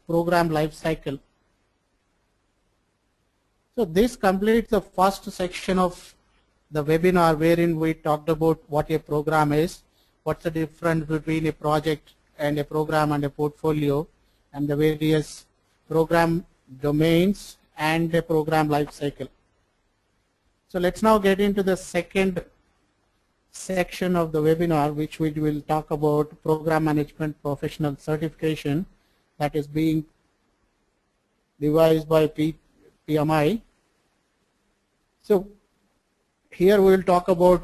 program life cycle. So this completes the first section of the webinar, wherein we talked about what a program is, what's the difference between a project and a program and a portfolio, and the various program domains and a program life cycle. So let's now get into the second section of the webinar, which we will talk about program management professional certification that is being devised by PMI. So here we will talk about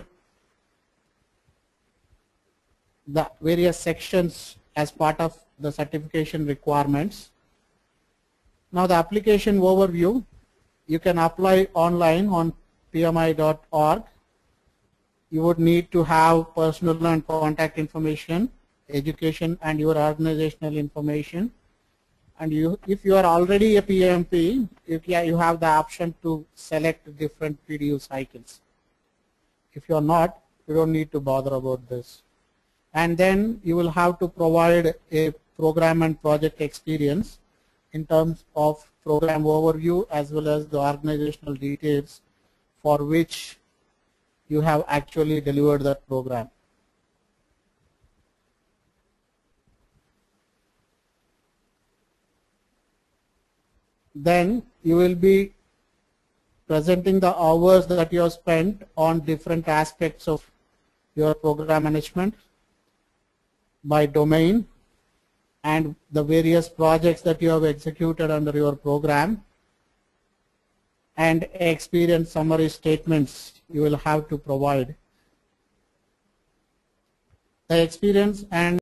the various sections as part of the certification requirements. Now the application overview, you can apply online on pmi.org. You would need to have personal and contact information, education, and your organizational information. And if you are already a PMP, you have the option to select different PDU cycles. If you are not, you don't need to bother about this. And then you will have to provide a program and project experience in terms of program overview as well as the organizational details for which you have actually delivered that program. Then you will be presenting the hours that you have spent on different aspects of your program management by domain and the various projects that you have executed under your program, and experience summary statements you will have to provide. The experience and